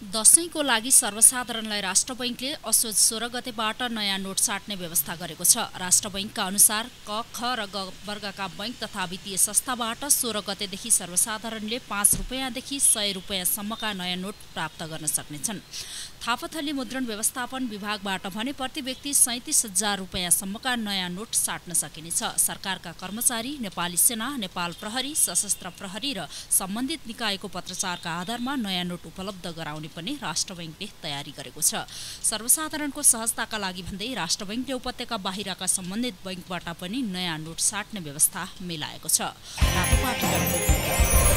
दशैंको लागि सर्वसाधारणलाई राष्ट्र बैंकले असोज 16 गतेबाट नयाँ नोट साट्ने व्यवस्था गरेको छ। राष्ट्र बैंकका अनुसार क, ख र ग वर्गका बैंक तथा वित्तीय संस्थाबाट 16 गतेदेखि सर्वसाधारणले 5 रुपैयाँदेखि 100 रुपैयाँसम्मका नयाँ नोट प्राप्त गर्न सक्नेछन्। थापाथली मुद्रण व्यवस्थापन विभागबाट भने प्रति व्यक्ति 37,000 रुपैयाँसम्मका नयाँ नोट साट्न सकिनेछ। सरकारका कर्मचारी, नेपाली सेना, नेपाल प्रहरी, सशस्त्र प्रहरी र सम्बन्धित निकायको पत्राचारका आधारमा नयाँ नोट उपलब्ध गराउने पनि राष्ट्र बैंकले तयारी गरेको छ। सर्वसाधारणको सहजताका लागि भन्दै राष्ट्र बैंकले उपत्यका बाहिरका सम्बन्धित बैंकबाट पनि नयाँ नोट साट्ने व्यवस्था मिलाएको छ।